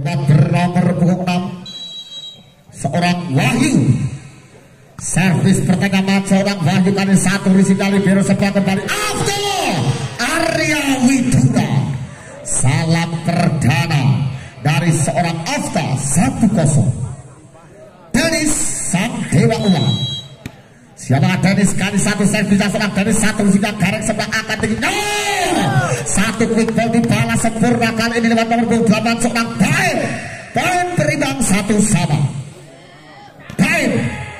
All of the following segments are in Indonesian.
bernomor punggung 6 seorang Wahyu. Servis pertengahan seorang Wahyu kali 1 risik kali biru sebelah kembali Abdul Arya Widura. Salam perdana dari seorang Afta 1-0. Dennis sang dewa uang. Siapa Dennis kali 1 servis seorang Dennis 1 risik gareng sebelah akan tinggi. Satu quick ball dibalas sempurna kali ini lewat nomor 8 seorang Baim. Baim berimbang 1-1. Baim.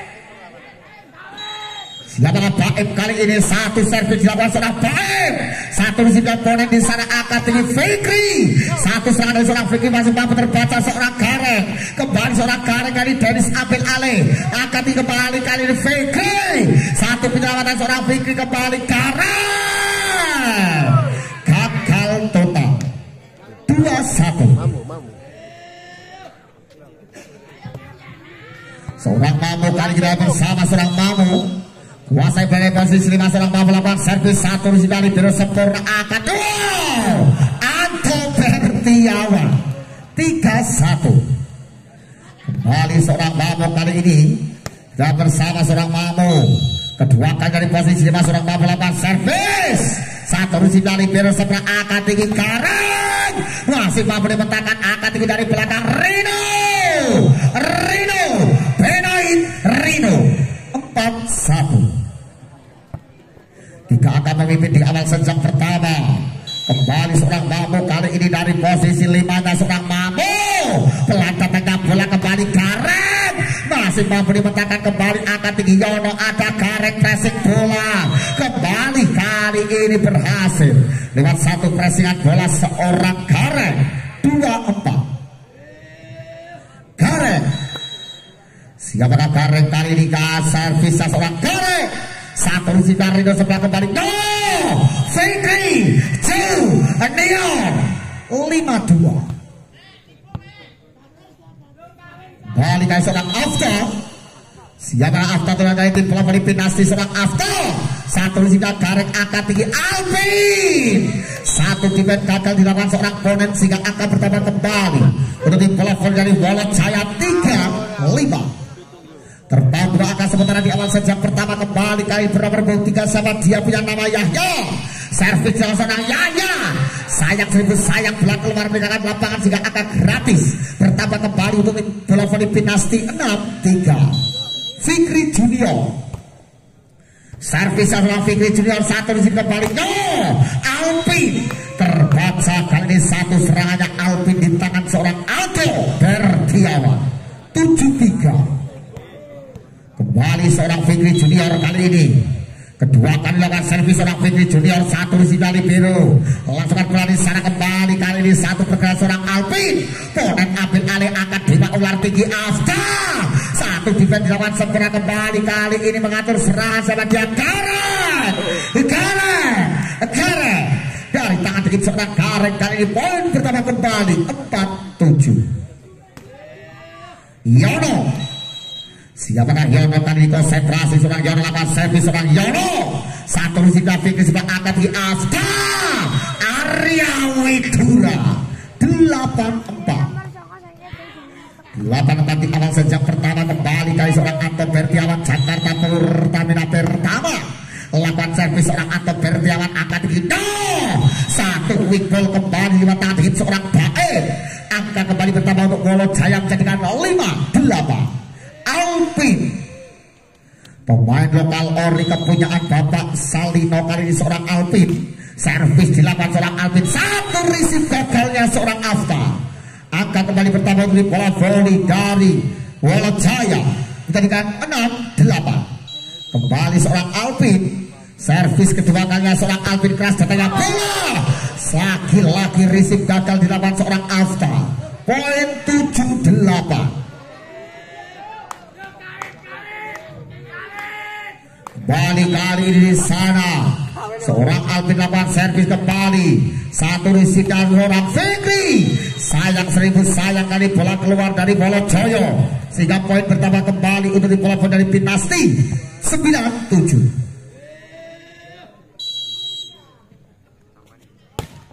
Siapa Baim kali ini 1 servis dilakukan seorang Baim. 1 risik ponen di sana akan tinggi Fikri. 1 serangan dari seorang Fikri masih mampu terbaca seorang Gareng. Kembali seorang Gareng kali Dennis ambil alih. Akan tinggi kembali kali ini Fikri. 1 penyelamatan seorang Fikri kembali Gareng. Total 2-1. Seorang Mamu kali ini bersama seorang Mamu kuasai pada posisi 5 seorang Mamu lakukan servis 1 risik kali biru sempurna akan Anto Bertiawan 3-1. Kembali seorang Mamu kali ini kita bersama seorang Mamu kedua kali dari posisi 5 seorang Mamu lakukan servis 1 risik kali biru sebelah akan tinggi Gareng masih mampu dipetakan akan tinggi dari belakang Rino Benain Rino 4-1. 3 akan memimpin di awal sejak pertama. Kembali seorang Mamu kali ini dari posisi 5-nya seorang Mamu pelantar tengah bola kembali Gareng masih mampu dipetakan kembali akan tinggi Yono ada Gareng pressing bola kembali kali ini berhasil lewat 1 pressingan bola seorang Gareng 2-4. Gareng siapakah Gareng kali ini servis seorang Gareng 1 risik Rino sebelah kembali Fikri Neon 5-2. Balik kali seorang Afta. Siapa Afta tulang kali tim bola Filipin nasti seorang Afta 1 risik Gareng akan tinggi Alvin 1 timen gagal dilakukan seorang ponen sehingga akan bertambah kembali untuk tim bola voli dari Walet Jaya 3-5. Terbang akan sementara di awal sejak pertama kembali kali bernomor 3 sama dia punya nama Yahya. Servis jalan seorang Yahya sayang seribu sayang bola keluar meninggalkan lapangan sehingga akan gratis bertambah kembali untuk tim bola voli Pinasti 6-3. Fikri Junior servis seorang Fikri Junior 1 risik kembali Alpin terbaca kali ini 1 serangannya Alpin di tangan seorang Aldo Bertiawan 7-3. Kembali seorang Fikri Junior kali ini kedua kali lakukan servis seorang Fikri Junior 1 risik kali biru langsungkan bola di sana kembali kali ini 1 pergerakan seorang Alpin ponen ambil alih akan Dewa Ular tinggi Afta 1 defense dilakukan sempurna kembali kali ini mengatur serangan sama dia Gareng dari tangan dikit seorang Gareng kali ini poin pertama kembali 4-7. Yono siapakah Yono kali ini konsentrasi seorang Yono lakukan servis seorang Yono 1 risik Fikri sebelah akan di Afta Arya Widura 8-4 di awal sejak pertama kembali kali seorang Anton Bertiawan Jakarta Pertamina pertama lakukan servis seorang Anton Bertiawan akan di 1 quick ball kembali lewat tangan hit seorang Baim angka kembali bertambah untuk Walet Jaya menjadikan 5-8. Alpin pemain lokal ori kepunyaan Bapak Salino kali ini seorang Alpin servis dilakukan seorang Alpin 1 risik gagalnya seorang Afta angka kembali bertambah untuk bola voli dari Walet Jaya menjadikan 6-8. Kembali seorang Alpin servis kedua kalinya seorang Alpin keras datangnya bola lagi-lagi risik gagal dilakukan seorang Afta poin 7-8. Balik kali ini di sana seorang Alvin lakukan servis kembali 1 risik dari seorang Fikri sayang seribu sayang kali bola keluar dari Walet Jaya sehingga poin bertambah kembali untuk di bola dari Pinasti 9-7.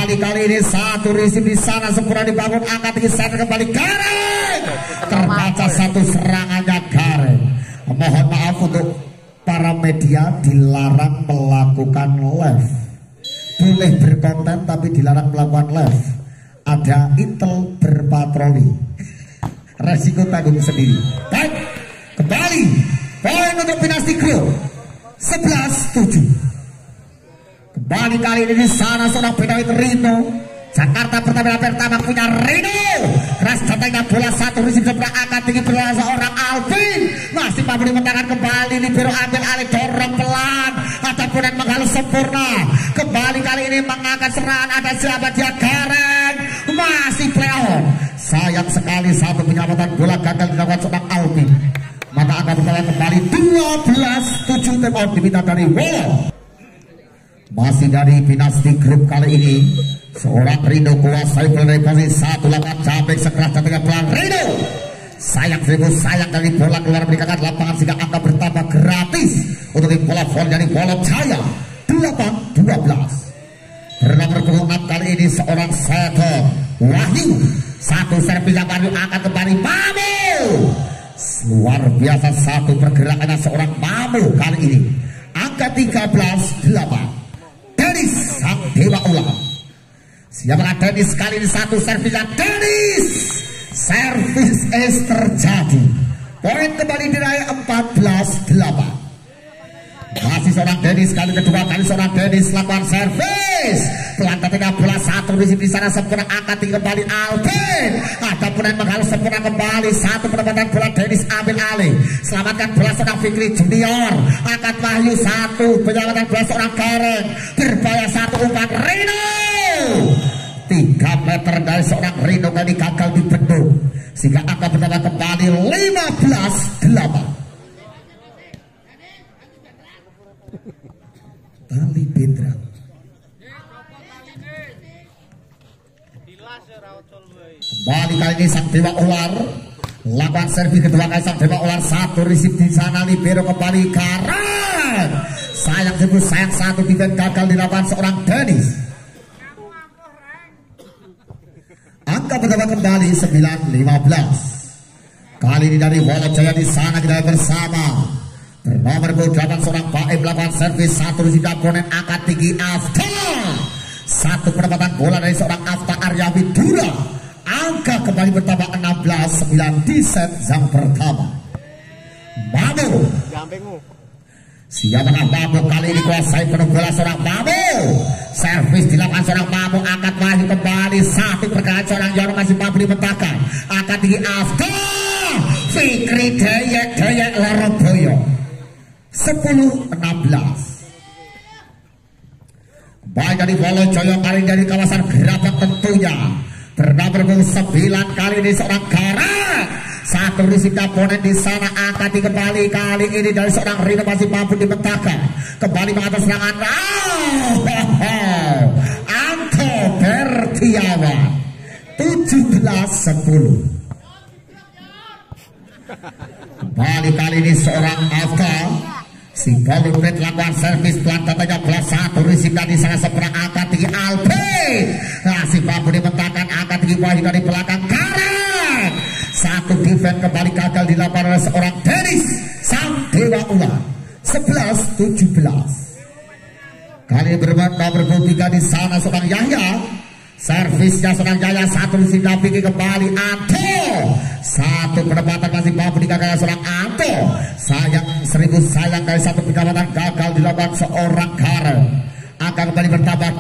kembali kali ini satu risip di sana sempurna dibangun angkat tinggi center kembali Gareng terbaca satu serangannya Gareng. Mohon maaf untuk para media dilarang melakukan live, boleh berkonten tapi dilarang melakukan live. Ada intel berpatroli, resiko tanggung sendiri. Baik, kembali poin untuk Pinasti Group 11-7. Kembali kali ini di sana seorang Pinawit Rino. Jakarta pertama punya Rino. Keras datangnya bola satu risip sebelah angkat tinggi bola seorang Alvin. Masih mampu dimenangkan kembali libero ambil alih dorong pelan ataupun yang menghalus sempurna. Kembali kali ini mengangkat serangan ada siapa dia Gareng. Masih play on. Sayang sekali satu penyelamatan bola gagal dilakukan seorang Alvin. Maka akan berjalan kembali 12-7 tim out diminta dari Wolo. Masih dari Pinasti Group kali ini seorang Rino kuasai bola dari posisi satu lapangan cabek sekeras datangnya pelan Rino. Sayang dari bola keluar meninggalkan lapangan sehingga angka bertambah gratis untuk tim bola volley dari Wolo Jaya 8-12. Bernomor 26 kali ini seorang Seto Wahyu satu servis yang baru akan kembali Mamu. Luar biasa satu pergerakannya seorang Mamu kali ini. Angka 13-8. Dennis sang dewa ulang. Siapakah Dennis kali ini satu servisnya Dennis. Servis es terjadi. Poin kembali diraih 14-8. Masih seorang Dennis kali kedua kali seorang Dennis lakukan servis. Pelan ketika bola satu di sana sempurna angkat tinggi kembali Alvin. Ada pun yang menghalus sempurna kembali satu penempatan bola Dennis ambil alih. Selamatkan bola seorang Fikri Junior. Angkat Wahyu satu penyelamatan bola seorang Gareng. Berbahaya satu umpan Rino. 3 meter dari seorang Rino kali gagal dibendung sehingga angka bertambah kembali 15-8. Tali Bendra kembali kali ini sang dewa ular lakukan servis kedua kali sang dewa ular satu risip di sana libero kembali Gareng. Sayang satu defense gagal dilakukan seorang Dennis. Angka bertambah kembali 9-15. Kali ini dari Wolo Jaya di sana kita bersama. Nomor 28 seorang Baim melakukan servis satu risip komponen angkat tinggi Afta. Satu penempatan bola dari seorang Afta Arya Widura. Angka kembali bertambah 16-9 di set yang pertama. Mamu. Siapakah Mamu kali ini kuasai penuh bola seorang Mamu. Servis dilakukan seorang Mamu angkat Wahyu kembali satu pergerakan seorang Yono masih mampu dipetakan. Angkat tinggi Afta. Fikri Dayek Loroboyo 10-16. Baik dari Wolo Jaya kali dari kawasan Gerabak tentunya. Bernomor 9 kali ini seorang Gareng. Satu risik komponen di sana angkat kembali kali ini dari seorang Rino masih mampu dipetakan. Kembali mengatur serangan. Anto Bertiawan 17-10. Kembali kali ini seorang Afta Single Lupit lakukan servis pelan tatanya bola satu risik di sana seberang angkat tinggi Alvin. Masih mampu dibentangkan angkat tinggi Wahyu dari belakang Gareng. Satu defense kembali gagal dilakukan oleh seorang Dennis sang dewa ular 11-17. Kali ini bermain nomor 3 di sana seorang Yahya. Servisnya seorang Jaya satu risik pinggir kembali Anto. Satu penempatan masih mampu digagal seorang Anto. Sayang dari satu penyelamatan gagal dilakukan seorang Gareng. Akan kembali bertambah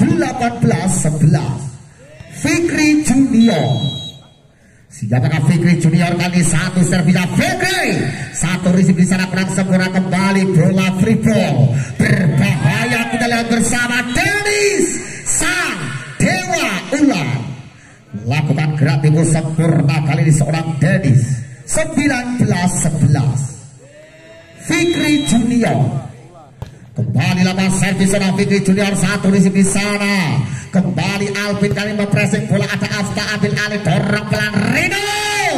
18-11. Fikri Junior. Siapakah Fikri Junior kali satu servisnya Fikri. Satu risik di sana kurang sempurna kembali bola free ball. Berbahaya kita lihat bersama Dennis sang dewa ular. Lakukan gerak timur sempurna kali ini seorang Dennis 19-11. Fikri Junior kembali lakukan servis seorang Fikri Junior satu risik di sana. Kembali Alvin kali mempressing bola ada Afta ambil alih dorong pelan Rino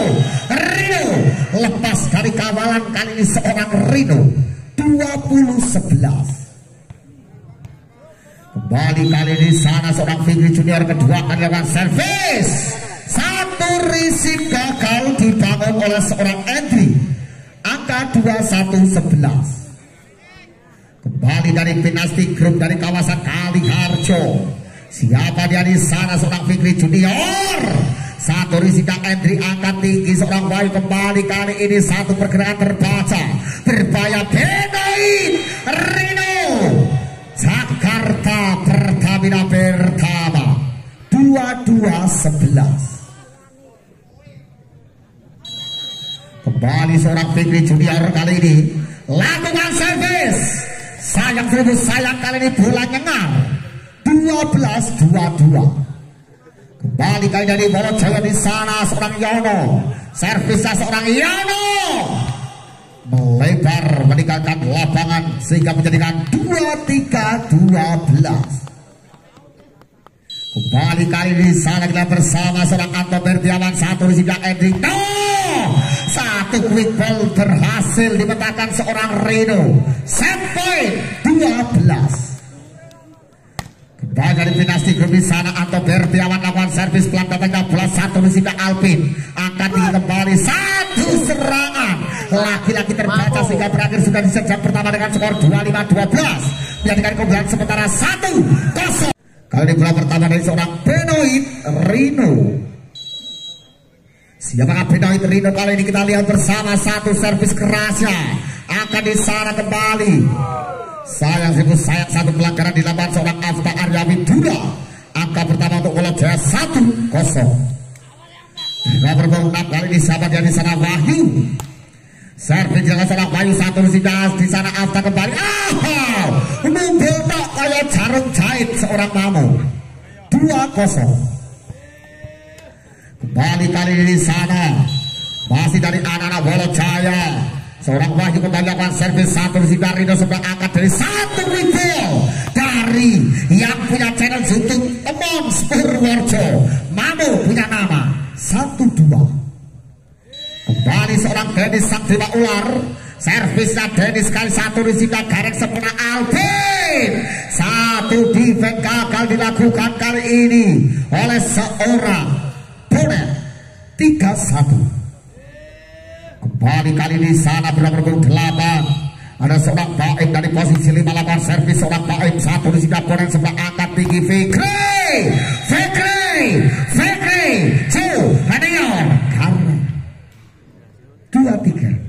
lepas dari kawalan kali ini seorang Rino 20-11. Kembali kali ini sana seorang Fikri Junior kedua kali lakukan servis. Satu risik gagal dibangun oleh seorang Andri. Angka 21-11. Kembali dari Pinasti Group dari kawasan Kaliharjo. Siapa dia di sana seorang Fikri Junior. Satu risika Andri angkat tinggi seorang Bayu. Kembali kali ini satu pergerakan terbaca. Berbahaya Benoit Rino. Jakarta Pertamina pertama 22-11. Kembali seorang Fikri Junior kali ini lakukan servis. Sayang kali ini bola nyengar. 12-22. Kembali kali dari Wolojaya di sana seorang Yono. Servisnya seorang Yono melebar meninggalkan lapangan sehingga menjadikan 23-12. Kembali kali di sana kita bersama seorang Anto Bertiawan. Satu di sebelah Ending. Satu quick ball berhasil dipetakan seorang Reno. Set point 12. Kembali dari Dinasti Group di sana Anto Bertiawan lakukan servis pelan datangnya bola satu di sebelah Alvin. Angkat tinggi kembali satu serangan. Laki-laki terbaca sehingga berakhir sudah di set pertama dengan skor 25-12. Menjadikan keunggulan sementara 1-0. Kali ini bola pertama dari seorang Benoit Rino. Siapakah Benoit Rino kali ini kita lihat bersama. Satu servis kerasnya akan di sana kembali. Sayang satu pelanggaran dilakukan seorang Afta Arya Widura. Angka pertama untuk Wolojaya 1-0. Nomor 6 kali ini sahabat yang di sana Wahyu. Servis dengan seorang Wahyu satu di sana Afta kembali. Mobil tak kayak jarum jahit seorang Mamo. 2-0. Kembali kali ini di sana masih dari anak-anak Wolojaya. Seorang Wahyu kembali lakukan servis satu di sebelah Rino sebelah angkat dari satu retail dari yang punya channel YouTube Temon Purworejo. Mamo punya nama 1-2. Kembali seorang Dennis sang dewa ular. Servisnya Dennis kali satu di sebelah gareng sempurna Alvin. Satu defense gagal dilakukan kali ini oleh seorang Bonet. 3-1. Kembali kali di sana bernomor 8 ada seorang Baim dari posisi 5 lakukan servis seorang Baim satu di sebelah Bonet sebelah angkat tinggi Fikri Junior karena 2-3.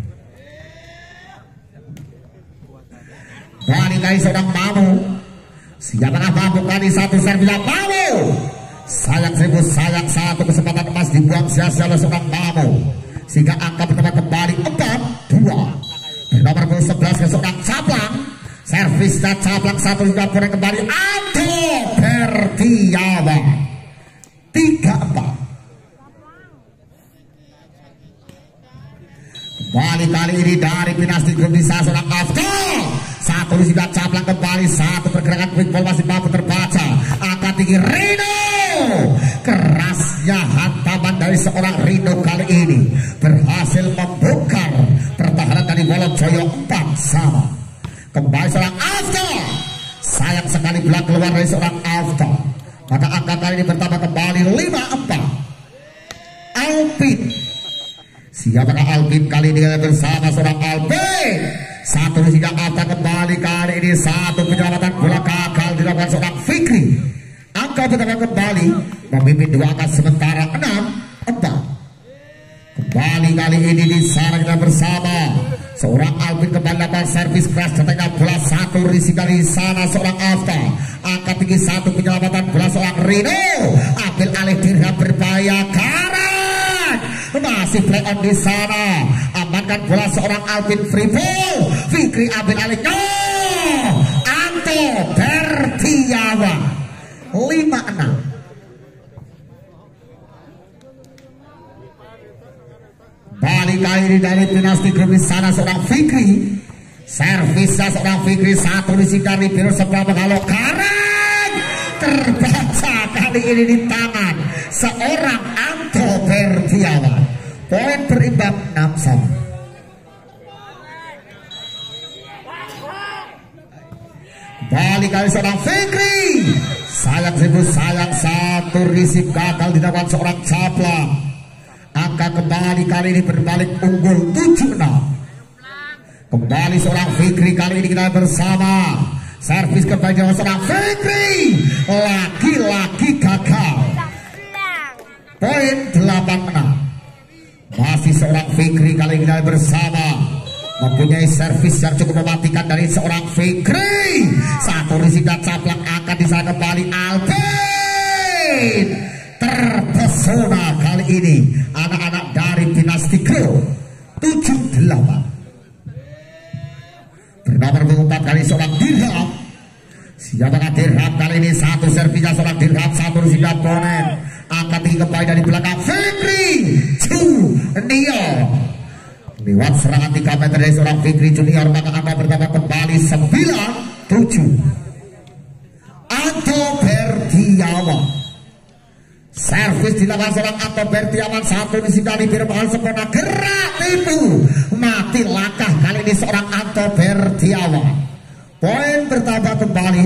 Kali kali seorang Mamo. Siapakah mampu kali satu servis Mamo. Sayang satu kesempatan emas dibuang sia-sia oleh seorang Mamo. Sehingga angka pertama kembali 4-2. Nomor 11 ke seorang Caplang. Servisnya Caplang satu juga boleh kembali Anto Bertiawan 3-4. Kembali kali ini dari Dinasti Group di sana seorang Afta. Satu di sebelah Caplang kembali. Satu pergerakan quick ball masih mampu terbaca. Angkat tinggi Rino. Kerasnya hantaman dari seorang Rino kali ini berhasil membongkar pertahanan dari Wolojaya 4-sama. Kembali seorang Afta. Sayang sekali bola keluar dari seorang Afta. Maka angka kali ini pertama kembali 5-4. Alvin. Siapakah Alvin kali ini bersama seorang Alvin. Satu di sebelah Afta kembali kali ini satu penyelamatan bola gagal dilakukan seorang Fikri. Angka pertama kembali memimpin dua angka sementara 6-4. Kembali kali ini di sana kita bersama seorang Alvin kembali lakukan servis keras datangnya bola satu risika di sana seorang Afta. Angka tinggi satu penyelamatan bola seorang Rino. Ambil alih dirham berbahaya Karan. Masih play on di sana. Amankan bola seorang Alvin free ball. Fikri ambil alihnya. Anto Bertiawan 5-6. Balik kali dari Dinasti Group di sana seorang Fikri. Servisnya seorang Fikri satu di Sikari Biru sebelah menghalau Karan. Terbaca kali ini di tangan seorang Anto Bertiawan. Poin berimbang 6-1. kembali kali seorang Fikri. Sayang seribu sayang, satu risik gagal didapat seorang Caplak. Angka kembali kali ini berbalik unggul 7-6. Kembali seorang Fikri, kali ini kita bersama. Servis kembali dengan seorang Fikri, lagi-lagi gagal. Poin 8-6. Masih seorang Fikri, kali ini kita bersama. Mempunyai servis yang cukup mematikan dari seorang Fikri. Satu risik dan Caplak akan disana kembali Alvin. Terpesona kali ini anak-anak dari Dinasti Group 78. Bernomor 4 kali seorang Dirham. Siapakah Dirham kali ini? Satu servisnya seorang Dirham, satu risik oponen. Angkat tinggi kembali dari belakang Fikri Junior. Lewat serangan 3 meter dari seorang Fikri Junior, maka angka bertambah kembali 9-7. Anto Bertiawan. Servis dilakukan seorang Anto Bertiawan, satu disindali Birmahal sempurna, gerak tipu mati langkah kali ini seorang Anto Bertiawan. Poin bertambah kembali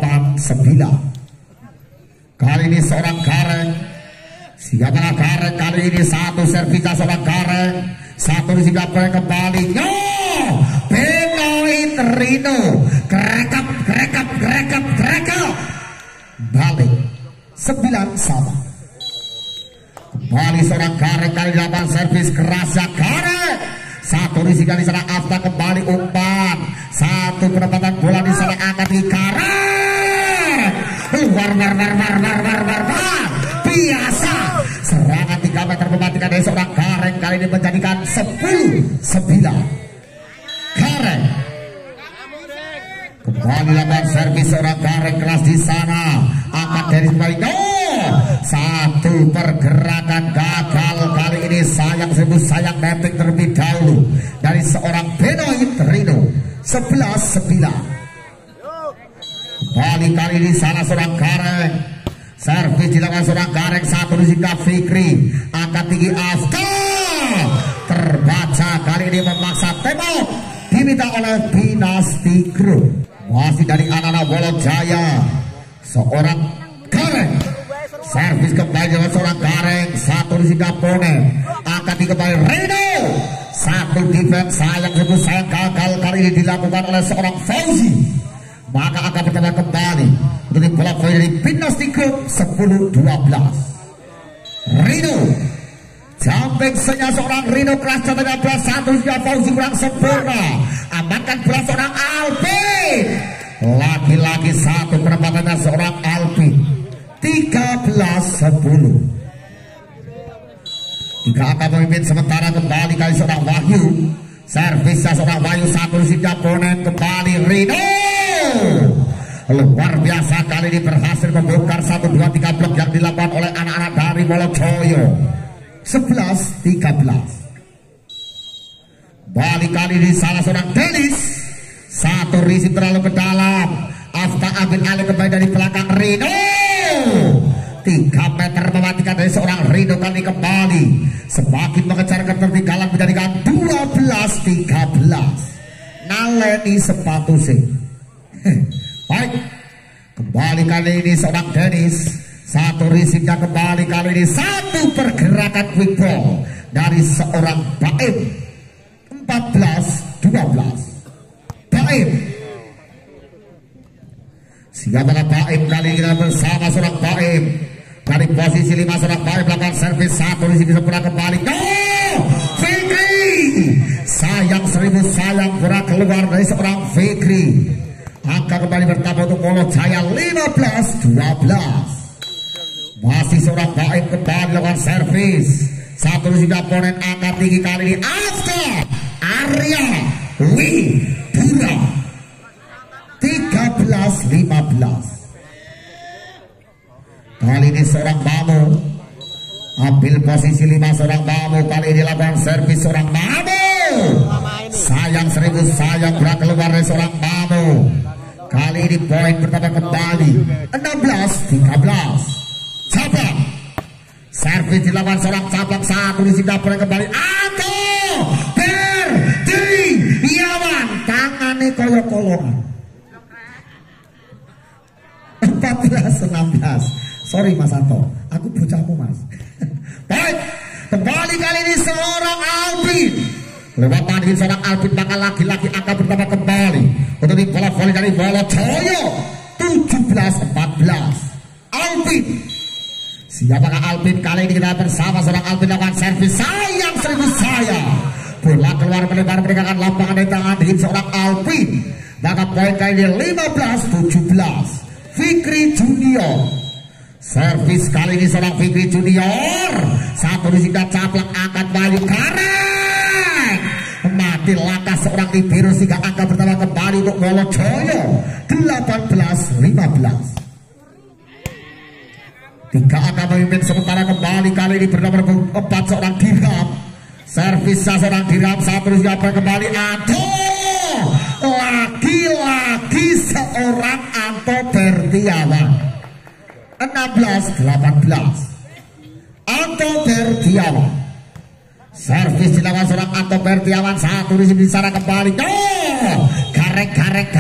8-9. Kali ini seorang Gareng. Siapakah Gareng kali ini? Satu servisnya seorang Gareng, satu di Singapura kembali. No, Benoit Rino, gerekap, balik 9 sama. Kembali seorang Gareng kali dapat servis kerasnya Gareng. Satu di sini sana Afta kembali umpan. Satu penempatan bola di sana angkat di Gareng. War. Biasa. Serangan 3 meter mematikan dari seorang Gareng kali ini menjadikan 10-9. Gareng. Kembali lakukan servis seorang Gareng keras di sana. Angkat dari kembali. Satu pergerakan gagal kali ini. Sayang seribu sayang, netting terlebih dahulu dari seorang Benoit Rino. 11-9. Kembali kali ini salah seorang Gareng. Servis dilakukan seorang Gareng, satu risika Fikri. Angkat tinggi Afta. Terbaca kali ini memaksa tembak. Diminta oleh Dinasti Group. Masih dari anak-anak Wolojaya. Seorang Gareng. Servis kembali dengan seorang Gareng, satu risika Pone. Angkat tinggi kembali Reno. Satu defense sayang gagal kali ini dilakukan oleh seorang Fauzi. Maka akan bertambah kembali untuk bola poin dari Dinasti Group 10-12. Rino jumping senya seorang Rino keras 13, satu juga Fauzi kurang sempurna. Amankan bola seorang Alvin. Lagi-lagi satu penempatannya seorang Alvin. 13-10. Tiga angka pemimpin sementara kembali kali seorang Wahyu. Servisnya seorang Wahyu, satu risika ponen kembali Rino. Luar biasa kali ini berhasil membongkar 1, 2, 3 blok yang dilakukan oleh anak-anak dari Wolojoyo. 11-13. Balik kali ini salah seorang Dennis. Satu risik terlalu ke dalam. Afta ambil alih kembali dari belakang Rino. 3 meter mematikan dari seorang Rino kali kembali. Semakin mengejar ketertinggalan menjadikan 12-13. Naleni sepatu sih. Baik, kembali kali ini seorang Dennis. Satu risiknya kembali kali ini. Satu pergerakan quick ball dari seorang Baim. 14-12. Baim. Siapakah Baim kali ini bersama seorang Baim. Dari posisi 5 seorang Baim melakukan servis, satu risik sempurna kembali. No! Fikri. Sayang seribu sayang, gerak keluar dari seorang Fikri. Angka kembali bertambah untuk Wolojaya 15-12. Masih seorang Baim kembali melakukan servis. Satu risik oponen angka tinggi kali ini. Afta Arya Widura. 13-15. Kali ini seorang Mamu ambil posisi 5 seorang Mamu. Kali ini lakukan servis seorang Mamu. Sayang seribu sayang, gerak keluar dari seorang Mamu. Kali ini poin pertama kembali 16-13. Cabang. Servis dilakukan seorang Cabang, satu di Singapura kembali. Anto Bertiawan, tangannya kolong-kolongan. 15-16. Sorry Mas Anto, aku bocahmu Mas. Baik, kembali kali ini seorang Alvin. Lewat tadi seorang Alvin, maka lagi-lagi akan bertambah kembali untuk di bola voli dari Wolojoyo. 17-14 Alvin. Siapakah Alvin kali ini? Kita bersama seorang Alvin lakukan servis. Sayang seribu sayang, bola keluar melebar meninggalkan lapangan di tangan dingin seorang Alvin. Maka poin kali ini 15-17 Fikri Junior. Servis kali ini seorang Fikri Junior. Satu disingkat caplak angkat maju karek. Mati langkah seorang libero sehingga angka pertama kembali untuk Wolojoyo. 18-15. Tiga angka memimpin sementara kembali kali ini bernomor 4 seorang Dirham. Servisnya seorang Dirham. Satu disingkat kembali Aduh, lagi-lagi seorang Anto Bertiawan. 16-18 Anto Bertiawan. Servis dilakukan seorang Anto Bertiawan. Satu di sana kembali. Karek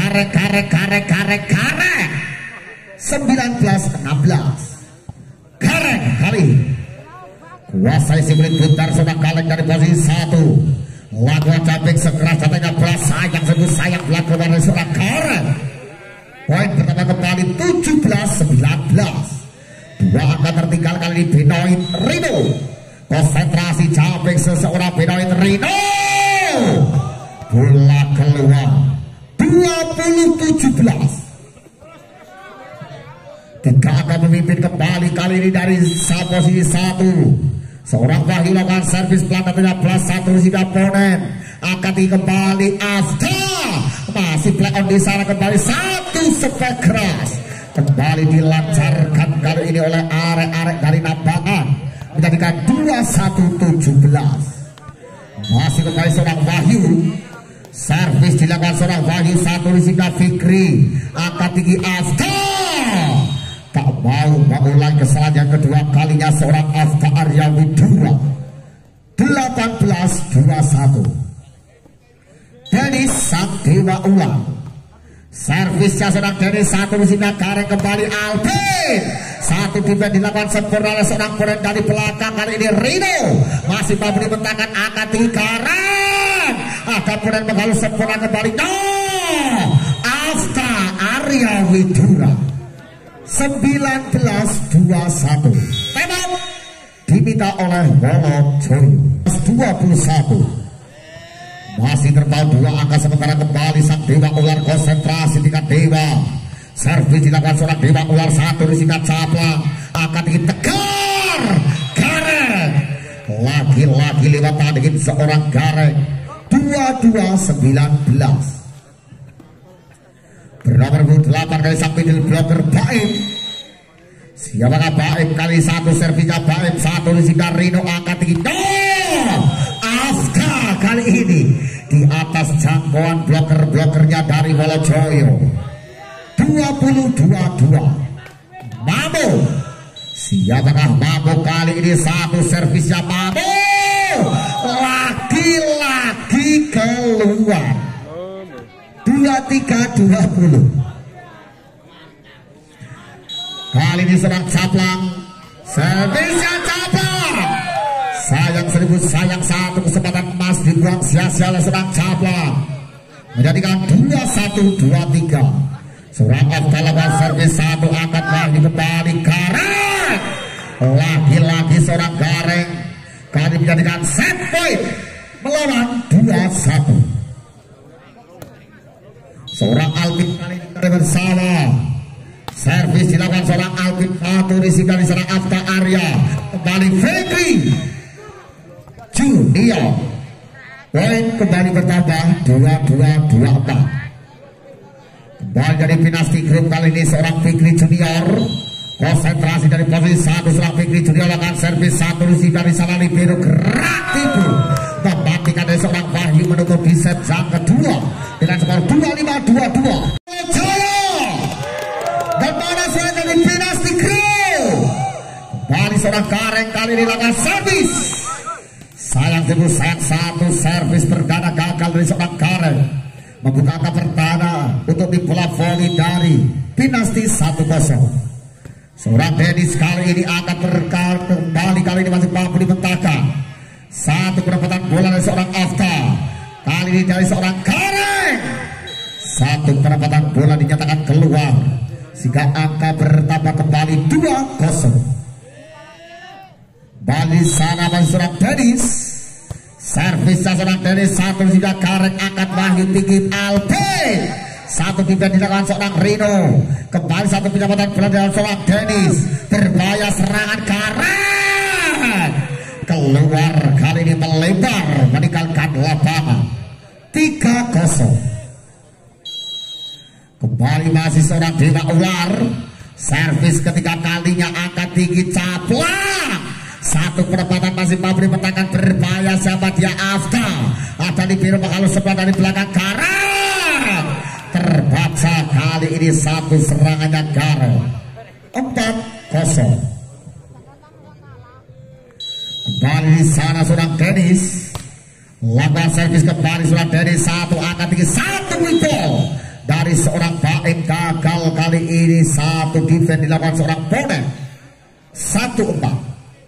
19-16 Karek kali kuasai si kulit putar seorang Kaleng dari posisi 1. Lagu capek sekeras datangnya belas sayang sebut sayang belakang dari seorang Karek. Poin pertama kembali 17-19. Dua angka tertinggal kali ini Benoit Rino. Konsentrasi capek seseorang Benoit Rino. Bola keluar 20-17. Tiga akan memimpin kembali kali ini dari posisi 1. Seorang Wahyu lakukan servis pelan dan plus 1 di oponen. Akan kembali Asta. Masih play on di sana kembali 1 spek keras. Kembali dilancarkan kali ini oleh arek-arek dari Nambangan. Menjadikan 21-17. Masih kembali seorang Wahyu. Servis dilakukan seorang Wahyu. Satu di sini Fikri. Angkat tinggi Asta. Tak mau mengulang kesalahan yang kedua kalinya seorang Afta Arya Widura. 18-21. Denis sang dewa ulang. Servisnya seorang Denis. Satu di sini Karek kembali Alvin. Satu tiba dilakukan sempurna oleh seorang koren dari belakang. Kali ini Rino masih mampu dibentangkan angkat tinggi Karek. Akan kemudian menghalus sempurna kembali. Afta Arya Widura. 19-21. Tembak diminta oleh Wolojoyo. 21. Masih terpaut dua angka sementara kembali sang dewa ular. Konsentrasi tingkat dewa. Servis dilakukan seorang dewa ular. Satu disingkat caplang. Akan tinggi tegar Garek. Lagi-lagi lewat tandingin seorang Garek. 22-19. Bernomor 8 kali sang middle blocker Baim. Siapakah Baim kali satu servisnya Baim. Satu disingkat Rino angkat tinggi. Afka kali ini di atas jangkauan bloker-blokernya dari Wolojoyo. 22-22. Mamo. Siapakah Mamo kali ini? Satu servisnya Mamo. Lagi-lagi keluar. 23-20. Kali ini serang caplang. Servisnya caplang. Sayang seribu sayang, satu kesempatan emas dibuang sia-sia oleh serang caplang. Menjadikan 21-23. Serang Afta lawan servis satu angkat lagi kembali Gareng. Lagi-lagi seorang Gareng. Kali menjadikan set point melawan 21. Seorang Alvin kali ini bersama. Servis dilakukan seorang Alvin. Satu disingkat di sana Afta Arya. Kembali Fikri Junior. Poin kembali bertambah 22-24. Kembali dari Pinasti Group kali ini seorang Fikri Junior. Konsentrasi dari posisi 1 seorang Fikri Junior lakukan servis. Satu disingkat di sana libero gerak tipu. Membandingkan dari seorang Wahyu menutup di set yang kedua dengan skor 25-22. Dan mana saya dari Pinasti Group. Kembali seorang Kareng kali ini lakukan servis. Sayang seribu sayang, satu servis perdana gagal dari seorang Kareng. membuka angka pertama untuk di bola voli dari Dinasti 1-0. Seorang Dennis kali ini akan kembali, kali ini masih mampu dibentangkan. Satu pendapatan bola dari seorang Afta, kali ini dari seorang Kareng. Satu pendapatan bola dinyatakan keluar sehingga angka bertambah kembali 2-0. Bali sana masih seorang Dennis. Servisnya seorang Dennis, satu sehingga Kareng angkat Wahyu tinggi Alpe. Satu defense dilakukan seorang Rino. Kembali satu penjabatan bola dalam seorang Dennis. Berbahaya serangan Kareng. Keluar, kali ini melebar meninggalkan lapangan 3-0. Kembali masih seorang Dewa Ular. Servis ketika kalinya angkat tinggi caplak. Satu penempatan masih mampu dipetakan, berbahaya siapa dia Afta. Ada di biru kalau sebelah dari belakang Kareng. Terbaca kali ini satu serangannya Kareng. 4-0. Kembali di sana seorang Dennis. Lakukan servis kembali seorang Dennis, satu angkat tinggi, satu wibol dari seorang Baim. Gagal kali ini, satu defense dilakukan seorang Bonek. 1-4.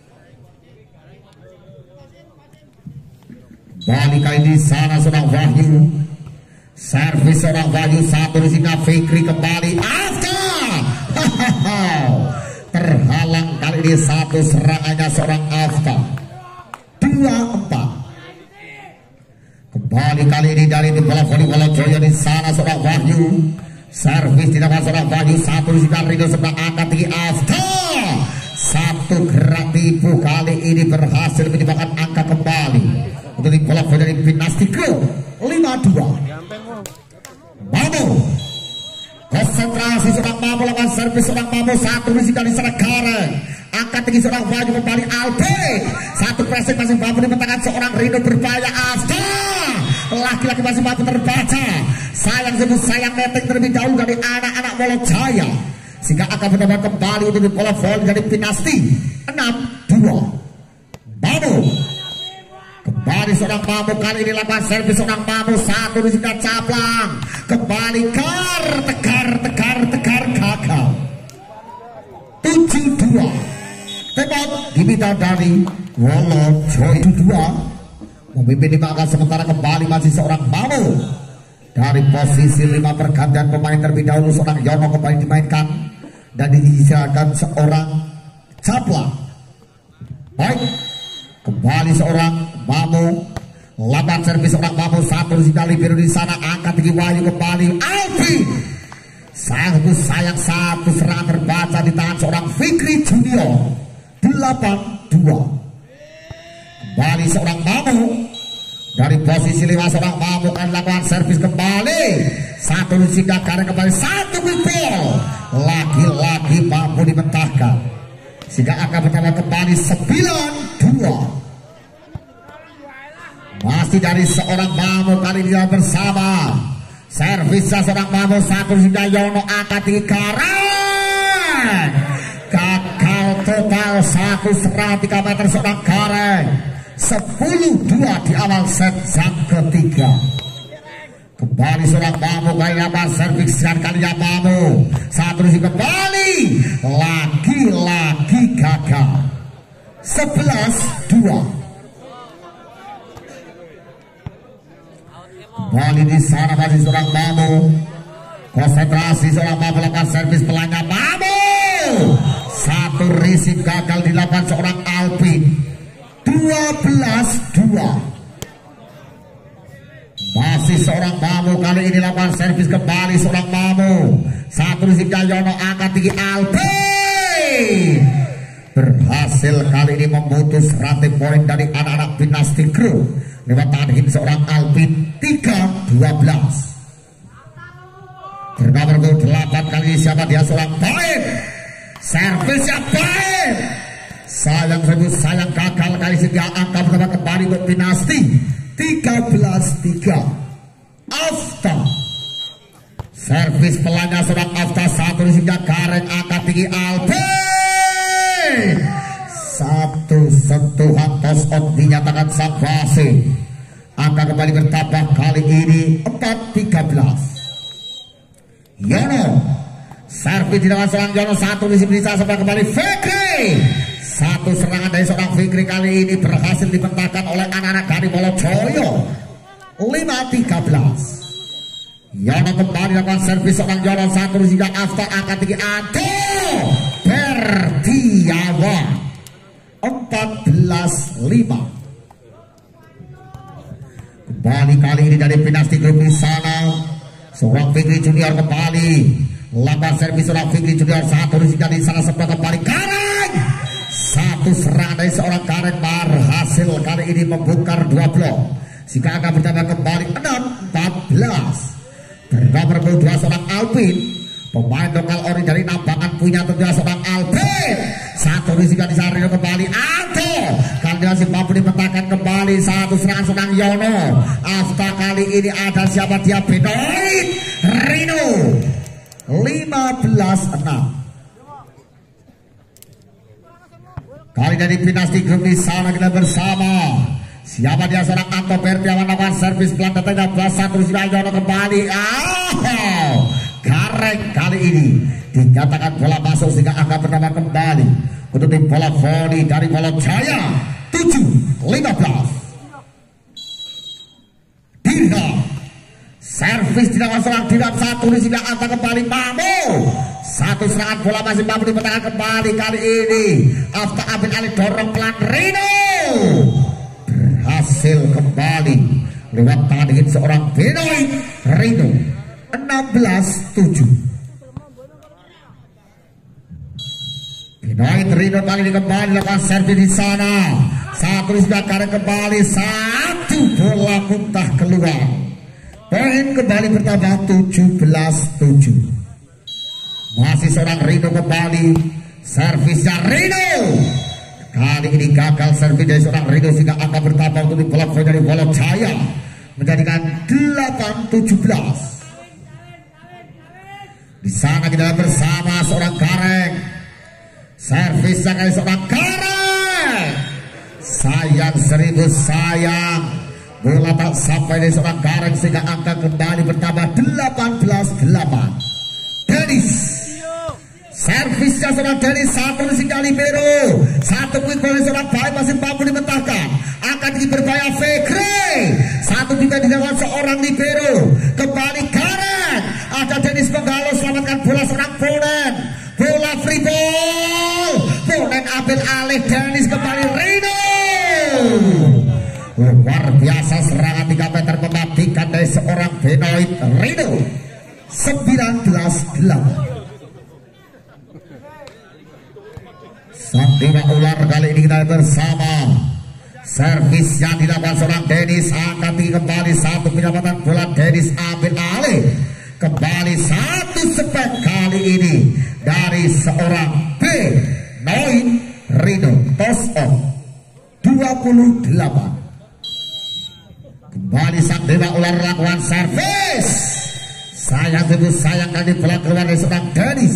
Balik kali di sana seorang Wahyu. Servis seorang Wahyu, satu di sini Fikri kembali. Afta. Terhalang kali ini satu serangannya seorang Afta. 2-4. Kembali kali ini dari di bola voli bola Joyo di sana seorang Wahyu. Servis didapat seorang Wahyu, satu di sini Rido sebelah angkat tinggi Afta. Satu gerak tipu kali ini berhasil menyebabkan angka kembali untuk di bola voli dari Dinasti Group 5-2. Mamu konsentrasi seorang Mamu, lawan servis seorang Mamu, satu di sini sana Kareng angkat tinggi seorang Wahyu kembali Alpe. Satu pressing masih mampu dipetakan seorang Rido, berbahaya Afta. Laki-laki masih mampu terbaca. Sayang sebut sayang netting terlebih dahulu dari anak-anak Wolojaya sehingga akan mendapat kembali untuk di bola voli dari Dinasti 6-2. Mamu kembali seorang Mamu, kali ini lakukan servis seorang Mamu, satu di sini caplang kembali tegar gagal 7-2. Tembak diminta dari Wolojoyo 2 memimpin di maka sementara kembali masih seorang Mamu. Dari posisi 5 pergantian pemain terlebih dahulu seorang Yono kembali dimainkan dan diisikan seorang caplang. Baik, kembali seorang Mamu, lapan servis seorang Mamu, satu sekali biru di sana angkat tinggi Wahyu kembali Alfi. Sayang satu serangan terbaca di tangan seorang Fikri Junior. 8-2. Kembali seorang Mamu dari posisi 5 seorang Mamu akan lakukan servis kembali, satu sehingga Kareng kembali, satu wibol lagi-lagi mampu dimentahkan sehingga akan bertambah kembali 9-2. Masih dari seorang Mamu, kali ini bersama servisnya seorang Mamu, satu sehingga Yono angkat tinggi Kareng. Gagal total, satu serangan 3 meter seorang Kareng. 10-2 di awal set jam ketiga. Kembali seorang Mamu, kali ini servis dan kalinya Mamu, satu sehingga kembali lagi-lagi gagal 11-2. Kembali di sana masih seorang Mamu, konsentrasi seorang Mamu, lakukan servis pelanya Mamu, satu risik gagal dilakukan seorang Alpin. 12-2. Masih seorang Mamu, kali ini lakukan servis kembali seorang Mamu, satu risik Yono angkat tinggi Alpin. Berhasil kali ini memutus rantai poin dari anak-anak Dinasti Group lewat tangan seorang Alvin. 3-12. Bernomor 8 kali siapa dia, seorang Baim. Servisnya Baim. Sayang gagal kali sehingga angka bertambah kembali untuk Dinasti 13-3. Afta. Servis pelanya seorang Afta, satu sehingga Kareng angkat tinggi Alvin. Satu sentuhan toss out dinyatakan sah wasit. Angka kembali bertambah kali ini 4-13. Yono servis dilakukan seorang Yono, satu bisa sebelah kembali Fikri. Satu serangan dari seorang Fikri kali ini berhasil dibentangkan oleh anak-anak dari Wolojoyo. 5-13. Yono kembali lakukan servis seorang Yono, satu sehingga After angkat tinggi Ado Bertiawan. 14-5. Kembali kali ini dari Pinasti Grup di sana. Seorang Fikri Junior kembali lakukan servis seorang Fikri Junior, satu sehingga di sana sebelah kembali Kareng. Satu serangan dari seorang Kareng berhasil kali ini membongkar 2 blok. Jika akan bertambah kembali 6-14. Bernomor 22 seorang Alvin, pemain lokal ori dari Nambangan punya tentunya seorang Alvin. Satu risiko di sana kembali Alto. Kali ini mampu dipetakan kembali satu serangan seorang Yono. After kali ini ada siapa dia? Benoit Rino. 15-6. Kali dari Pinasti Grup di sana kita bersama. Siapa dia? Seorang Anto Bertiawan lakukan servis pelan datanya 21 risiko Yono kembali. Kareng kali ini dinyatakan bola masuk sehingga akan bernama kembali untuk tim bola voli dari Wolojaya. 7-15. Dirham servis dilakukan seorang Dirham, satu sehingga angka kembali Mamu. Satu serangan bola masih mampu dipetakan kembali kali ini. After ambil alih dorong pelan Rino berhasil kembali lewat tangan dingin seorang Benoit Rino. 16-7. Benoit Rino kali ini kembali lakukan servis di sana. Satu sudah Kareng kembali, satu bola muntah keluar. Poin kembali bertambah 17-7. Masih seorang Rino kembali, servisnya Rino. Kali ini gagal servis dari seorang Rino sehingga angka bertambah untuk bola poin dari Wolojaya menjadikan 8-17. Di sana kita bersama seorang Kareng. Servisnya kali seorang Kareng. Sayang 1000 sayang. Bola tak sampai dari seorang Kareng sehingga angka kembali bertambah 18-8. Dennis. Servisnya seorang Dennis, satu sehingga libero. Satu quick ball seorang baik masih mampu dimentahkan. Akan berbahaya Fikri. Satu juga dilakukan seorang libero. Kembali Kareng. Ada Dennis Menggalo selamatkan bola seorang Bonen. Bola free ball. Bonen ambil alih, Dennis kembali Rino. Luar biasa serangan 3 meter mematikan dari seorang Benoit Rino. 19-8. Santiwa ular kali ini kita bersama. Servis yang dilakukan seorang Dennis, angkat tinggi kembali, satu penyambatan bola Dennis ambil alih. Kembali satu spek kali ini dari seorang Benoit Rino. Toss off 28. Kembali sang dewa ular lakukan servis. Sayang itu sayang kali bola keluar dari seorang Dennis.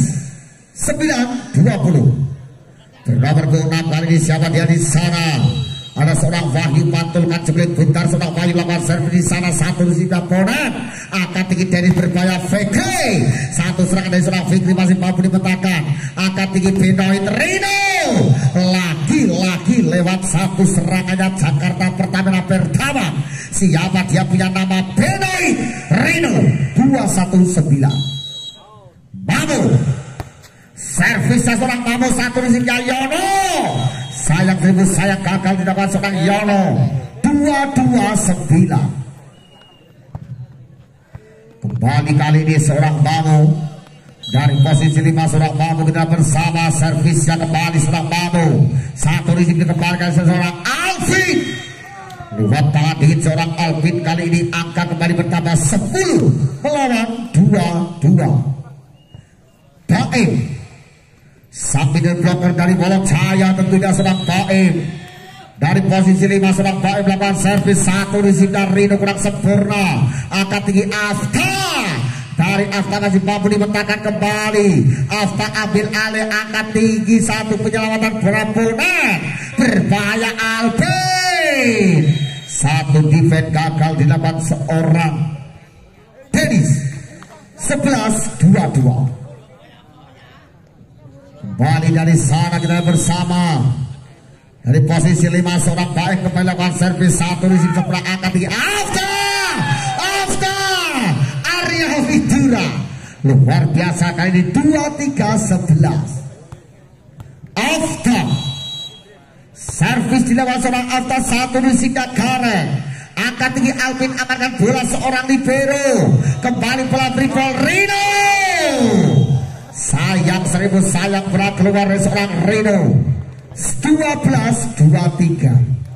9-20. Bernomor 26 kali ini siapa dia di sana? Ada seorang Wahyu pantulkan jebret bentar, seorang Wahyu lakukan servis di sana, satu sehingga Bonen. Angkat tinggi Dennis berbahaya Fikri. Satu serangan dari seorang Fikri masih mampu dipetakan. Angkat tinggi Benoit Rino. Lagi-lagi lewat satu serangannya Jakarta Pertamina pertama. Siapa dia? Punya nama Benoit Rino. 219. Mamu. Servisnya seorang Mamu, satu sehingga Yono. Sayang 1000 sayang gagal didapat seorang Yono. 229. Kembali kali ini seorang Mamu dari posisi 5 seorang Mamu kita bersama. Servisnya kembali seorang Mamu. Satu risiko dikembalikan seorang Alvin. Lewat tangan dingin seorang Alvin kali ini angka kembali bertambah 10 melawan 22. Baim sambil bloker dari Wolojaya tentunya seorang Baim. Dari posisi 5 seorang Baim melakukan servis, satu risiko Rino kurang sempurna. Angkat tinggi Afta. Dari Afta masih mampu dibentangkan kembali. Afta ambil alih, angkat tinggi, satu penyelamatan bola Bonen. Berbahaya Alvin. Satu defense gagal dilakukan seorang Dennis. 11-22. Kembali dari sana kita bersama. Dari posisi 5 seorang baik kembali lakukan servis satu di sini sebelah angkat tinggi. Afta Arya Vidura luar biasa kali ini 23-11. Afta servis dilakukan seorang Afta satu di sini Karen. Angkat tinggi Alvin amankan bola seorang libero. Kembali bola triple Rino. Sayang seribu sayang berat keluar dari seorang Rino. 12-23.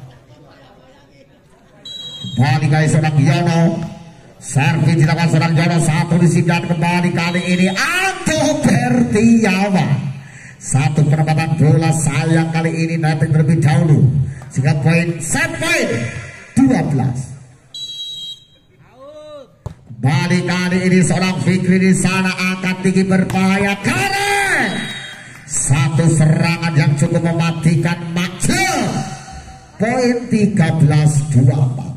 Kembali kali seorang Yono. Servis dilakukan seorang Yono satu disindan kembali kali ini Anto Bertiawan. Satu penempatan bola sayang kali ini nanti terlebih dahulu sehingga poin set point 12. Kembali kali ini seorang Fikri di sana angkat tinggi berbahaya Karen. Satu serangan yang cukup mematikan Mace. Poin 13-24.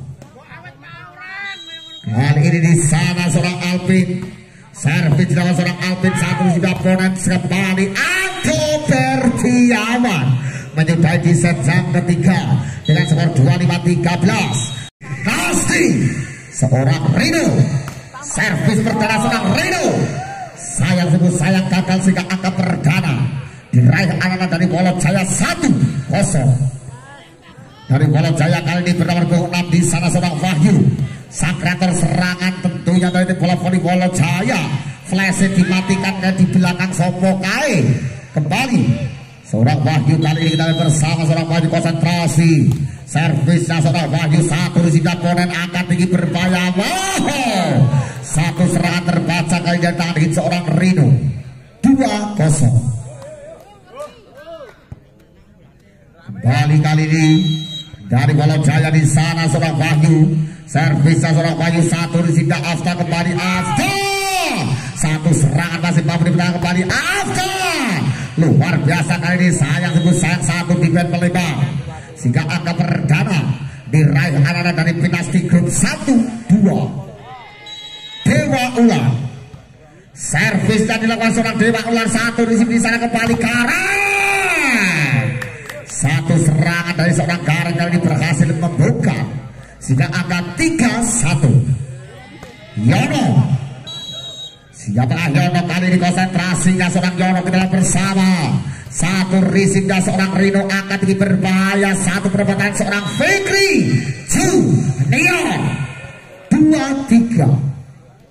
Kali ini di sana seorang Alvin. Servis dilakukan seorang Alvin satu juga ponen kembali Anto Bertiawan menyudahi di set jam ketiga dengan skor 25-13. Pasti seorang Rino. Servis perdana seorang Rino. Sayang sungguh sayang gagal sehingga angka perdana diraih anak-anak dari Wolot Jaya 1-0. Dari Wolot Jaya kali ini bernomor 26 di sana seorang Wahyu. Sang kreator serangan tentunya dari bola voli Wolot Jaya. Flash dimatikan di belakang Sopo Kae. Kembali seorang Wahyu kali ini kita bersama seorang Wahyu konsentrasi. Servisnya seorang Wahyu satu di sini ponen angkat tinggi berbahaya. Wow. Satu serangan terbaca kali ini dari seorang Rino. 2-0. Kembali kali ini dari Wolot Jaya di sana seorang Wahyu. Servisnya seorang Wahyu satu di sini Afta kembali Afta. Satu serangan masih mampu dimenang kembali Afta. Luar biasa kali ini sayang satu defense melebar sehingga angka perdana diraih anak-anak dari Pinasti Group 1-2. Dewa Ular. Servis dan dilakukan seorang Dewa Ular satu di sini sana kembali Karen. Satu serangan dari seorang Karen kali ini berhasil membuka sehingga angka 3-1. Yono. Siapakah Yono kali ini konsentrasinya seorang Yono kita bersama. Satu risik dan seorang Rino angkat tinggi berbahaya. Satu perempatan seorang Fikri Junior 2-3.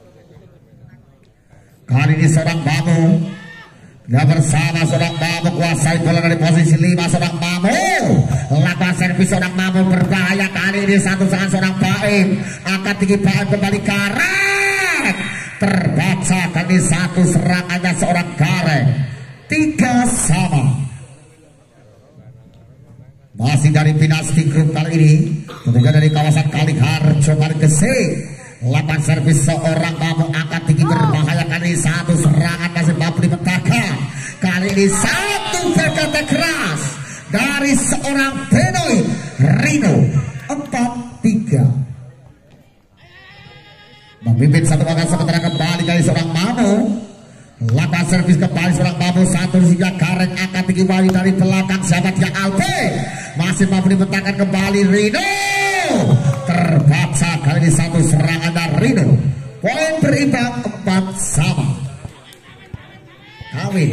Kali ini seorang Mamu dia bersama seorang Mamu kuasai bola dari posisi 5 seorang Mamu. Lakukan servis seorang Mamu berbahaya kali ini satu serangan seorang Baim. Angkat tinggi Baim kembali Karet. Terbaca kali satu serangannya seorang Karet. 3-3. Masih dari Pinasti Group kali ini tentunya dari kawasan Kaliharjo Margesi. Lapan servis seorang Mamu angkat tinggi berbahaya kali ini satu serangan masih mampu dibentangkan. Kali ini satu PKT keras dari seorang Benoy Rino 4-3. Memimpin satu angka sementara kembali kali seorang Mamu. Lakukan servis kembali seorang Mamu satu sehingga Karen angkat tinggi Wahyu dari belakang sahabat yang Alpe masih mampu dibentangkan kembali Rino. Terbaca kali ini satu serangan dari Rino. Poin berimbang 4 sama. Kawin.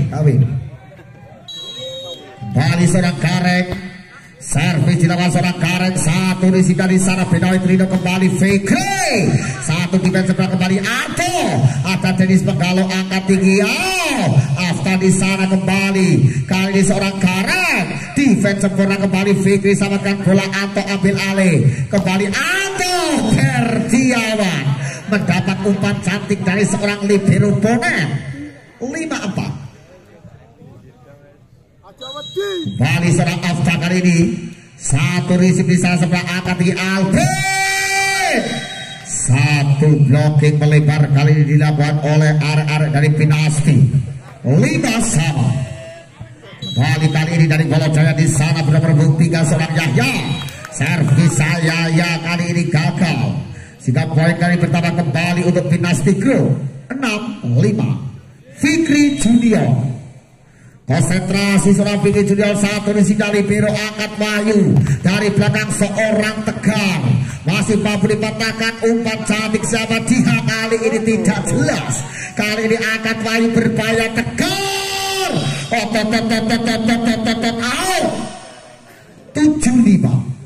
Kembali seorang Karen. Servis dilakukan seorang Karen satu di sana Benoit Rino kembali Fikri. Satu defense sebelah kembali Arto. Ada Dennis Penggalo angkat tinggi. Afta di sana kembali. Kali ini seorang Karen. Defense sempurna kembali Fikri samakan bola Anto ambil alih. Kembali Anto Bertiawan mendapat umpan cantik dari seorang libero ponen 5-4. Kembali seorang Afta kali ini satu risip di sana sebelah angkat tinggi Alvin. Satu blocking melebar kali ini dilakukan oleh arek-arek dari Pinasti 5 sama. Kembali kali ini dari Wolot Jaya di sana benar-benar buktikan seorang Yahya. servis saya ya kali ini gagal, sehingga poin kali pertama kembali untuk Pinasti Group 6-5. Fikri Junior, konsentrasi seorang Fikri Junior, satu di sini libero angkat Wahyu dari belakang seorang Tegar, masih mampu dipatahkan umpan cantik siapa dia kali ini tidak jelas. Kali ini angkat Wahyu berbahaya Tegar, out 7-5.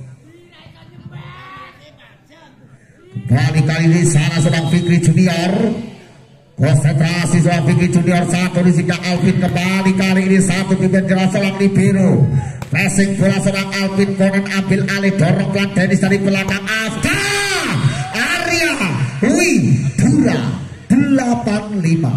Kali ini sana seorang Fikri Junior, konsentrasi seorang Fikri Junior, satu di sini Alvin kembali kali ini satu pemain jelas seorang libero, pressing bola seorang Alvin, Konan ambil alih, dorong pelan Dennis dari belakang Afta Arya Widura 8-5.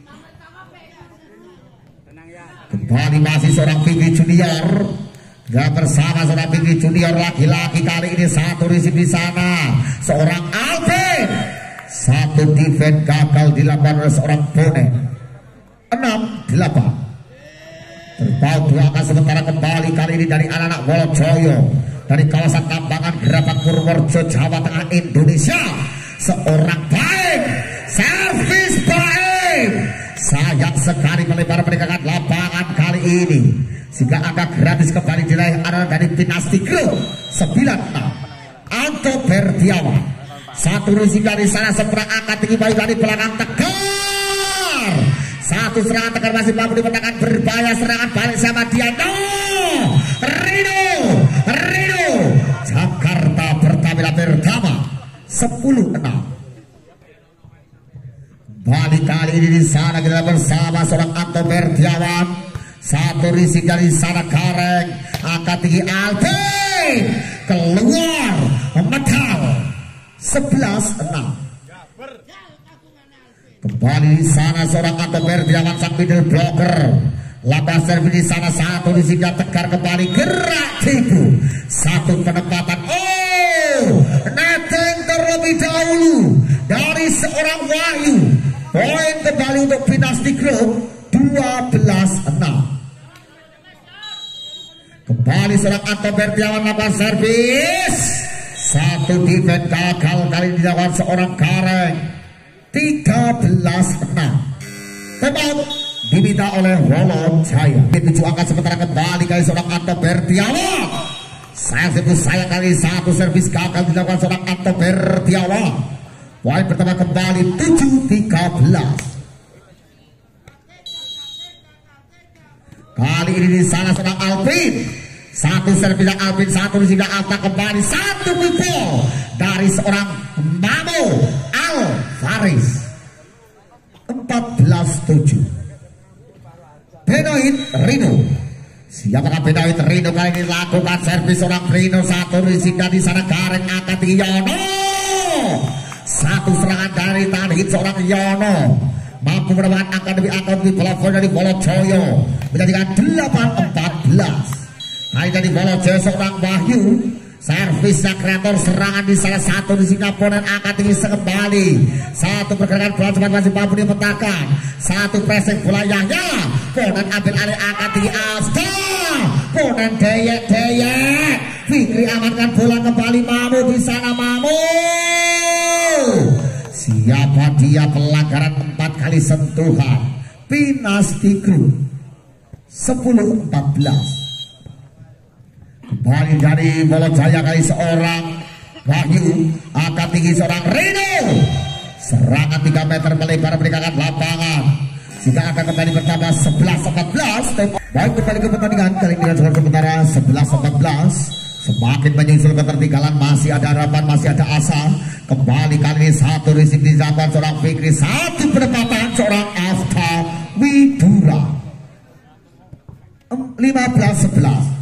Kembali masih seorang Fikri Junior, dan bersama seorang Fikri Junior lagi-lagi kali ini satu di sini sana seorang Alvin, satu defense gagal dilakukan oleh seorang Bonek 6-8. Terpaut dua angka sementara kembali kali ini dari anak-anak Wolojoyo dari kawasan Kambangan Gerapak Purworejo Jawa Tengah Indonesia, seorang baik servis baik, sayang sekali melebar meninggalkan lapangan kali ini sehingga angka gratis kembali diraih anak dari Pinasti Group 9-6. Anto Berdiawan, satu rusi dari sana seberang angkat tinggi bayu dari belakang Tegar, satu serangan Tegar masih mampu dipetakan berbahaya, serangan balik sama dia Rino Jakarta Pertamina pertama 10-6. Balik kali ini di sana kita bersama seorang Anto Berdiawan, satu risik dari sana Kareng, angkat tinggi Alvin keluar medal 11-6. Kembali di sana seorang Anto Berdiawan sang middle blocker, lapas servis di sana satu di sini Tegar kembali gerak tipu, satu penempatan netting terlebih dahulu dari seorang Wahyu. Poin kembali untuk Pinasti Group 12-6. Kembali seorang Anto Berdiawan lapas servis, satu defense gagal kali ini dilakukan seorang Kareng 13-6. Tembak diminta oleh Wolojaya. 7 angka sementara kembali kali seorang Anto Berdiawan. Sayang kali satu servis gagal dilakukan seorang Anto Berdiawan. Poin pertama kembali 7-13. Kali ini di sana seorang Alvin, satu servis Alvin, satu di sini Alta kembali, satu pukul dari seorang Mamo Alvaris 14-7. Benoit Rino, siapakah Benoit Rino kali ini lakukan servis seorang Rino, satu di sini di sana Kareng angkat Yono, satu serangan dari tadi seorang Yono mampu mendapatkan akademi pelafon dari Wolojoyo menjadikan 8-14. Nah, dari Wolojoyo seorang Wahyu, servisnya kreator serangan di salah satu di Singapura dan angkat tinggi kembali, satu pergerakan bola cepat masih mampu dipetakan, satu pressing bola Yahya, Konan ambil alih angkat tinggi Asta, Konan deyek Fikri amankan bola kembali, Mamu di sana Mamu. Siapa dia, pelanggaran 4 kali sentuhan. Pinasti Group 10-14. Kembali dari Wolojaya kali seorang Wahyu, angkat tinggi seorang Rino, serangan 3 meter melebar meninggalkan lapangan sehingga akan kembali bertambah 11-14. Baik, kembali ke pertandingan kali ini dengan sementara 11-14. Semakin menyusul ketertinggalan, masih ada harapan, masih ada asa. Kembali kali ini satu risik dilakukan seorang Fikri, satu penempatan seorang Afta Widura 15-11.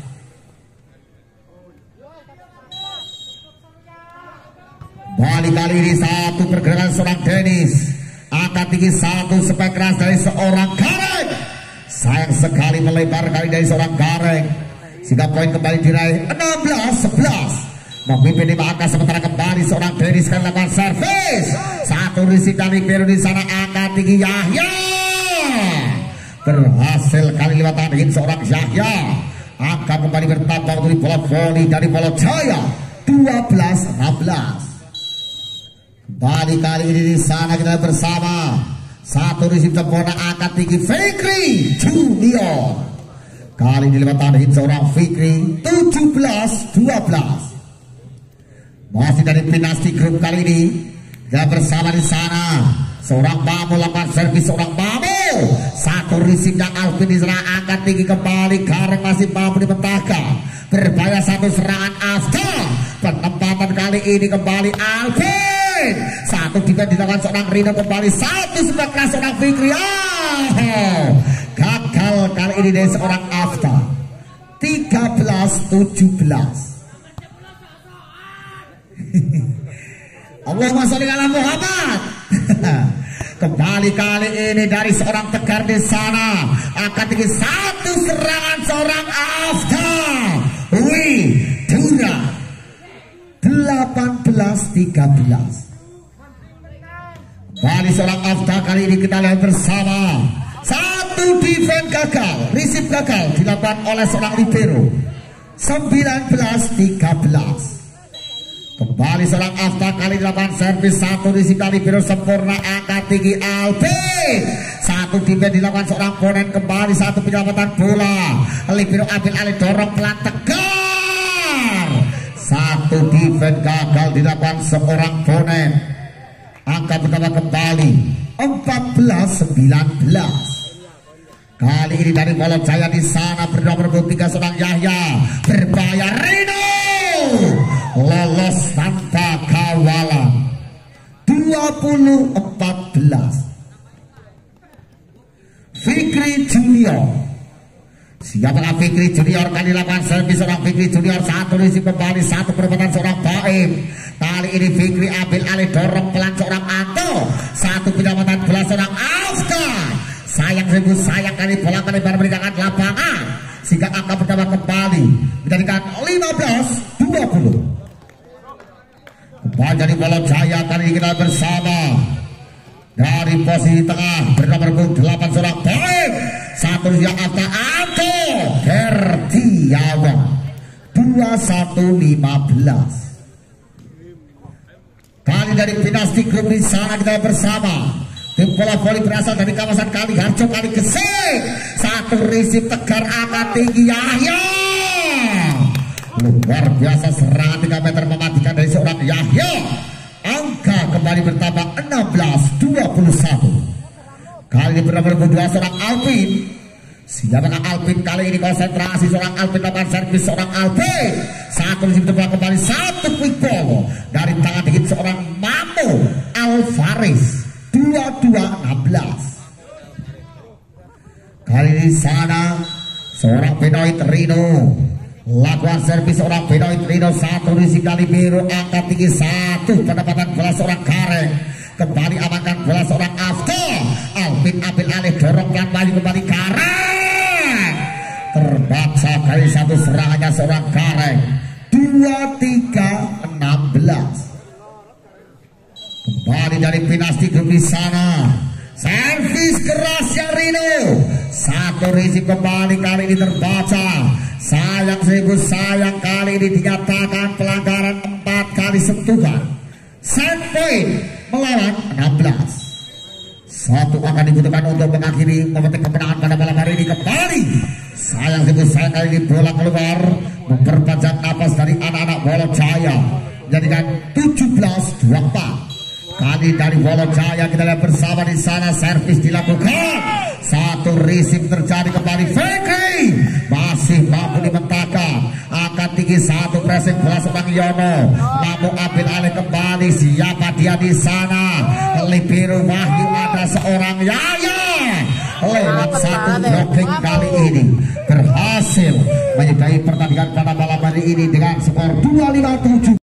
Kembali kali ini satu pergerakan seorang Dennis, angkat tinggi satu spek keras dari seorang Kareng, sayang sekali melebar kali dari seorang Kareng sehingga poin kembali diraih 16-11. Memimpin 5 angka sementara kembali seorang Dennis kan lakukan servis, satu risik dari biru di sana angkat tinggi Yahya, berhasil kali lewat hit seorang Yahya. Angka kembali bertambah untuk bola voli dari Polo Jaya 12-16. Kembali kali ini di sana kita bersama satu risip sempurna angkat tinggi Fikri Junior. Kali ini lewat hit seorang Fikri 17-12. Masih dari Pinasti Group kali ini kita bersama di sana seorang Mamu lakukan servis seorang Mamu. Satu risipnya Alvin di sana angkat tinggi kembali Gareng masih Mamu di petaka. Berbahaya satu serangan Afta. Penempatan kali ini kembali Alvin. Satu defense dilakukan seorang Rino kembali. Satu sebelah keras seorang Fikri. Gagal kali ini dari seorang Afta. 13-17. Allahumma sholli ala Muhammad. Kembali kali ini dari seorang Tegar di sana akan tinggi satu serangan seorang Afta Widura 18-13. Kembali seorang Afta kali ini kita lihat bersama satu defense gagal, receive gagal dilakukan oleh seorang libero 19-13. Kembali seorang Afta kali dilakukan servis satu risiko libero sempurna angkat tinggi Alvin. Satu defense dilakukan seorang ponen kembali satu penyelamatan bola. Libero ambil alih dorong pelan Tegar. Satu defense gagal dilakukan seorang ponen. Angka pertama kembali 14-19. Kali ini dari Polo Jaya di sana bernomor 3 seorang Yahya berbahaya Rino lolos tanpa kawalan 20-14. Fikri Junior, siapakah Fikri Junior kali lakukan servis seorang Fikri Junior satu risip kembali satu perempatan seorang Baim. Kali ini Fikri ambil alih dorong pelan seorang Anto satu penyelamatan bola seorang Afta. Sayang seribu sayang kali bola melebar meninggalkan lapangan sehingga angka pertama kembali menjadikan 15-20. Kembali dari Polo Jaya kali ini kita bersama dari posisi tengah bernomor 8 seorang Baik satu yang Afta Anto Hertiawan 21-15. Kali dari Pinasti Group di sana kita bersama tim bola voli berasal dari kawasan Kali Harjo Kali Gesik. Satu risip Tegar angkat tinggi Yahya. Luar biasa serangan 3 meter mematikan dari seorang Yahya. Angka kembali bertambah 16-21. Kali ini bernomor 2 seorang Alvin. Siapakah Alvin kali ini konsentrasi seorang Alvin lakukan servis seorang Alvin. Satu risip terbuka kembali satu quick ball dari tangan dikit seorang Mamu Alvarez 22-16. Kali ini sana seorang Benoit Rino lakukan servis seorang Benoit Rino satu risik kali biru angkat tinggi satu pendapatan bola seorang Gareng. Kembali amankan bola seorang Afta. Alvin ambil alih dorong pelan maju kembali Gareng. Terbaca kali satu serangannya seorang Gareng 23-16. Kembali dari Pinasti Group di sana servis kerasnya Rino satu risip kembali kali ini terbaca. Sayang seribu sayang kali ini dinyatakan pelanggaran 4 kali sentuhan. Set point melawan 16. Satu akan dibutuhkan untuk mengakhiri memetik kemenangan pada malam hari ini. Kembali sayang seribu sayang kali ini bola keluar memperpanjang napas dari anak-anak Polo Jaya menjadikan 17-24. Kali dari Polo Jaya kita lihat bersama di sana servis dilakukan. Satu risip terjadi kembali Fikri masih mampu dimentaka angkat tinggi satu pressing bola seorang Yono mampu ambil alih kembali. Siapa dia di sana? Libero Wahyu ada seorang Yaya lewat satu blocking kali ini berhasil menyudahi pertandingan pada malam hari ini dengan skor 25-17.